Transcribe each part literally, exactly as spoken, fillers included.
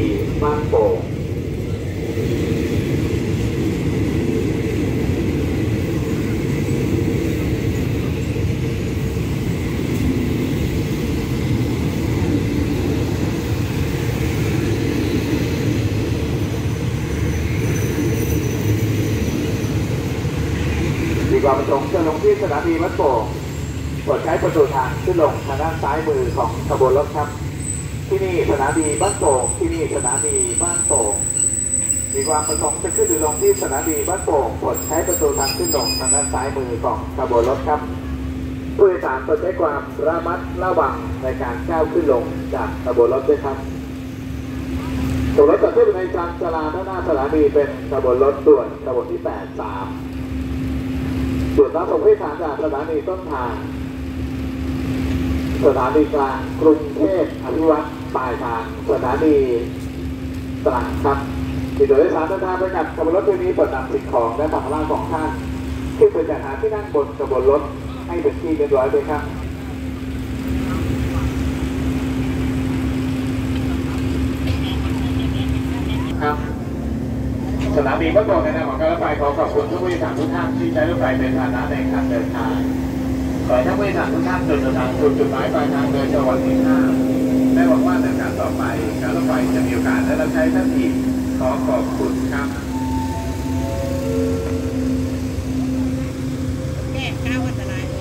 บ้านโป่งมีความประสงค์จะลงที่สถานีบ้านโป่งโปรดใช้ประตูทางขึ้นลงทางด้านซ้ายมือของขบวนรถครับที่นี่สถานีบ้านโป่งที่นี่สถานีบ้านโป่งมีความประสงค์จะขึ้นหรือลงที่สถานีบ้านโป่งโปรดใช้ประตูทางขึ้นลงทางด้านซ้ายมือของขบวนรถครับผู้โดยสารโปรดใช้ความระมัดระวังในการก้าวขึ้นลงจากขบวนรถด้วยครับตัวรถจอดที่ในจานจราด้านหน้าสถานีเป็นขบวนรถด่วนขบวนที่แปดสิบสามส่วนรับส่งผู้โดยสารจากสถานีต้นทางสถานีกลางกรุงเทพอภิวัตรปลายทางสถานีตรังครับที่โดยสารเดินทางไปกับขบวนรถที่นี้เปิดนำสิ่งของและสัมภาระของท่านขึ้นไปจัดหาที่นั่งบนขบวนรถให้เป็นที่เรียบร้อยเลยครับครับสถานีบ้านโป่งในนามของการรถไฟขอขอบคุณทุกผู้โดยสารทุกท่านที่ใช้รถไฟเป็นพาหนะในการเดินทางขอให้ท่านผู้โดยสารทุกท่านเดินทางสู่จุดหมายปลายทางโดยสวัสดิภาพและหวังว่าในการต่อไปการรถไฟจะมีโอกาสได้รับใช้ท่านอีกขอขอบคุณครับแก้ก้าวอันตรายเลย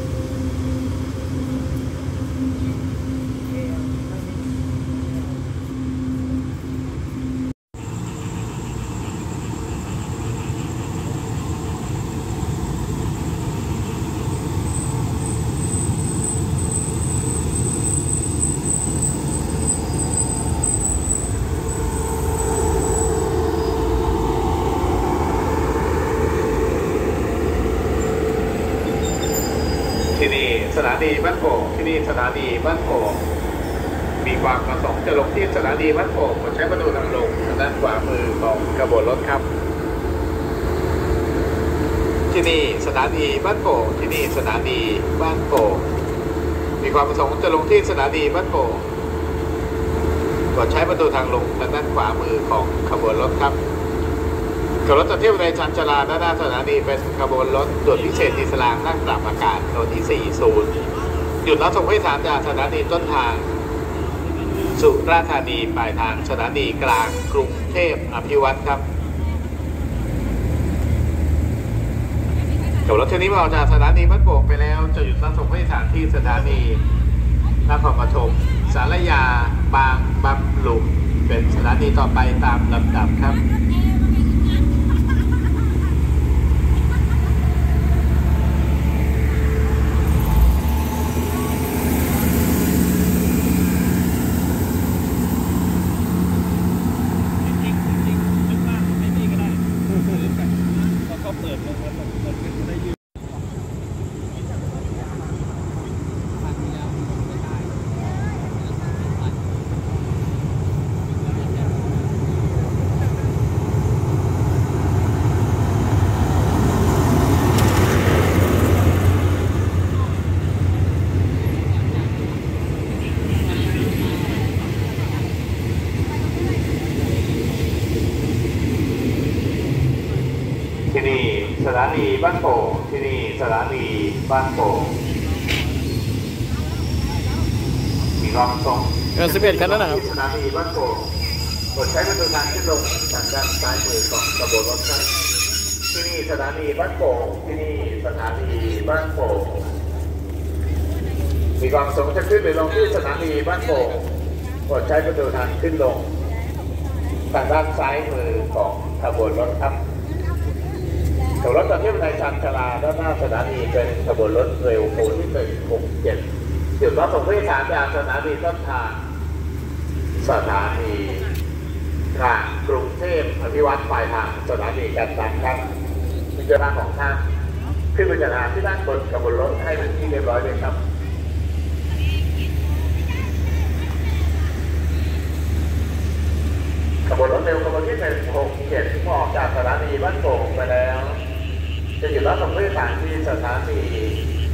ที่นี่สถานีบ้านโป่งที่นี่สถานีบ้านโป่งมีความประสงค์จะลงที่สถานีบ้านโป่งโปรดใช้ประตูทางลงทางด้านขวามือของขบวนรถครับที่นี่สถานีบ้านโป่งที่นี่สถานีบ้านโป่งมีความประสงค์จะลงที่สถานีบ้านโป่งโปรดใช้ประตูทางลงทางด้านขวามือของขบวนรถครับขบวนรถจะเที่ยวในชานชาลาด้านหน้าสถานีเป็นขบวนรถด่วนพิเศษดีสลางนั่งปรับอากาศโดยที่สี่สิบหยุดรับส่งผู้โดยสารจากสถานีต้นทางสุราษฎร์ธานีปลายทางสถานีกลางกรุงเทพอภิวัตรครับขบวนรถเที่ยวนี้ออกจากสถานีบ้านโป่งไปแล้วจะหยุดรับส่งผู้โดยสารที่สถานีนครปฐมสารยาบางบำรุงเป็นสถานีต่อไปตามลำดับครับที่นี่สถานีบ้านโป่งที่นี่สถานีบ้านโป่งมีความประสงค์เออสิบเอ็ดคันนั้นนะครับสถานีบ้านโป่งโปรดใช้ประตูทางขึ้นลงทางด้านซ้ายมือของขบวนรถครับที่นี่สถานีบ้านโป่งที่นี่สถานีบ้านโป่งมีความประสงค์จะขึ้นหรือลงที่สถานีบ้านโป่งโปรดใช้ประตูทางขึ้นลงทางด้านซ้ายมือของขบวนรถครับขบวนรถจะเที่ยวในชานชาลาด้านหน้าสถานีเป็นขบวนรถเร็วขบวนที่หนึ่งหกเจ็ดหยุดรับส่งผู้โดยสารจากสถานีต้นทางสถานีกลางกรุงเทพอภิวัตรปลายทางสถานีการตัดครับพิจารณาของท่านขึ้นไปจัดหาที่นั่งบนขบวนรถให้เป็นที่เรียบร้อยเลยครับขบวนรถเร็วขบวนที่หนึ่งหกเจ็ดที่ออกจากสถานีบ้านโป่งไปแล้วจะหยุดรับส่งผู้โดยสารที่สถานี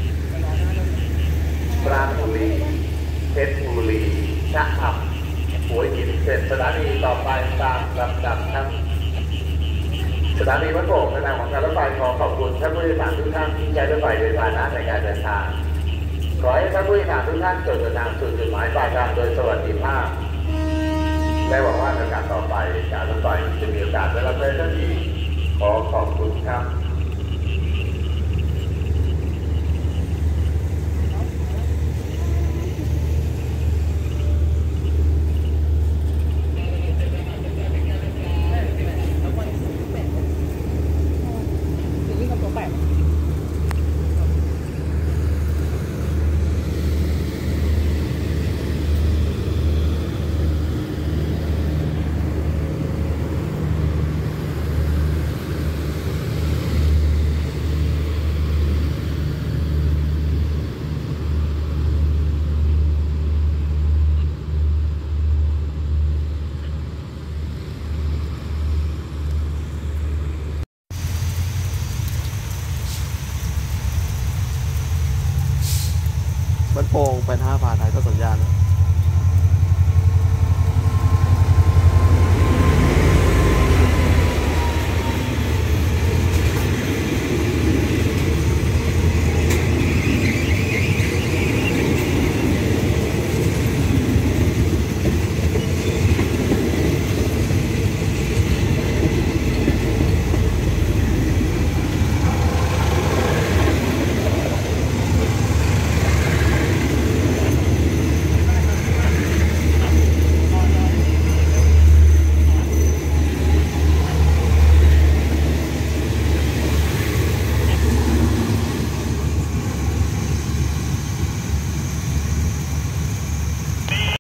ปราณบุรีเพชรบุรีชะอำหัวหินเสร็จสถานีต่อไปตามลำดับครับสถานีวัดโป่งในนามของการรถไฟขอขอบคุณท่านผู้โดยสารทุกท่านที่ใช้รถไฟเป็นพาหนะในการเดินทางขอให้ท่านผู้โดยสารทุกท่านจงเดินทางสู่จุดหมายปลายทางโดยสวัสดิภาพและหวังว่าในการต่อไปการรถไฟจะมีโอกาสได้รับใช้ท่านอีกขอขอบคุณครับบ้านโป่งเป็นห้าผ่านไทยก็สัญญาณนะ